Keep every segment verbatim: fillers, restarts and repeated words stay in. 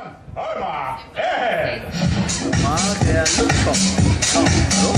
Arma, ahead. Magia lupo. Oh, hello.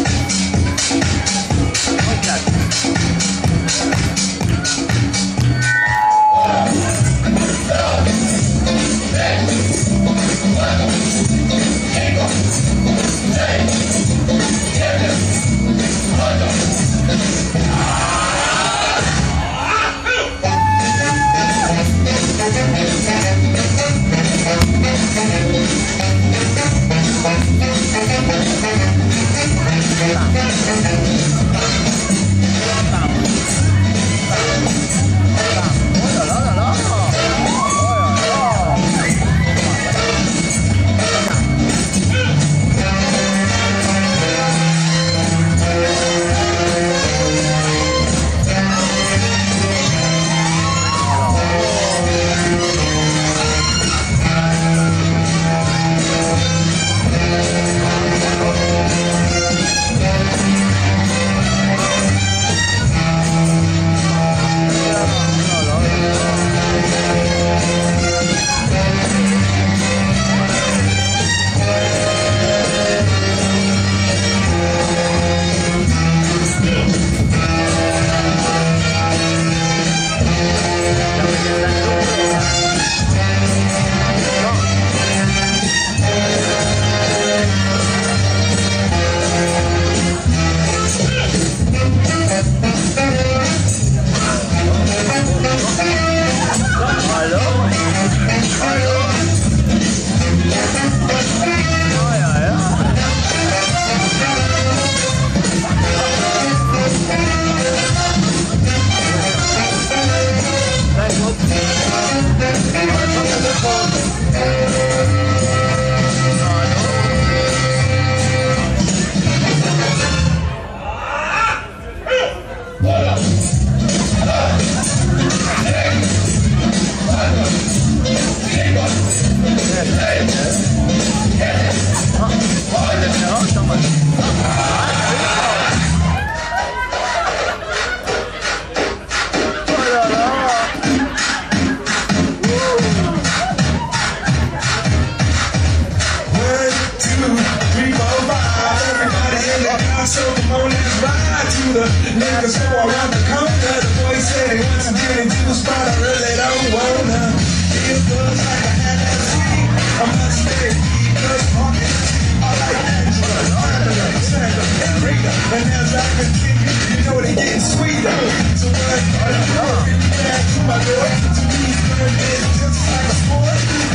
Niggas go around the corner. The boy said he wants to get into the spot. I really don't wanna. It feels like I had that seat. I must stay because talking. I like Angela, Angela, Sandra, and Rita. And as I continue, you know they getting sweeter. So what I do, back to my door. To me, girl, it's just like a sport.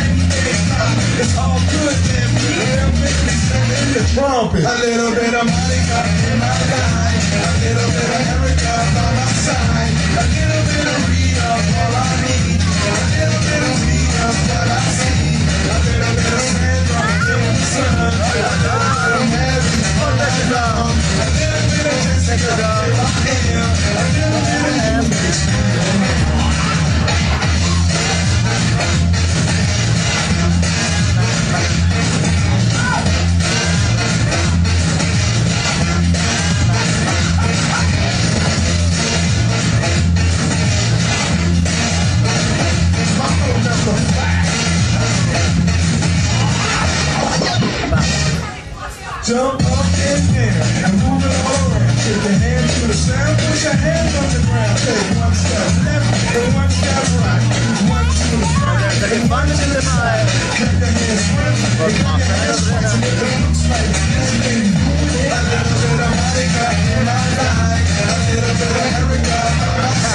It's all good, man. Little bit of singing the trumpet. A little bit of Monica in my life. A little bit of Erica by my side. A little bit of Rita, all I need. A little bit of Rita, what I see. A little bit of Sandra in the sun. A little bit of Mary, all that love. A little bit of Jessica, here I am. A little bit of Henry. Jump up in there and move it over. Take your hand to the sound, push your hands on the ground. Take one step left and one step right. One to the front. Take one to the side. Take the hands front. Take your hands right. So it looks like this baby. A little bit of Monica in my life. A little bit of Erica.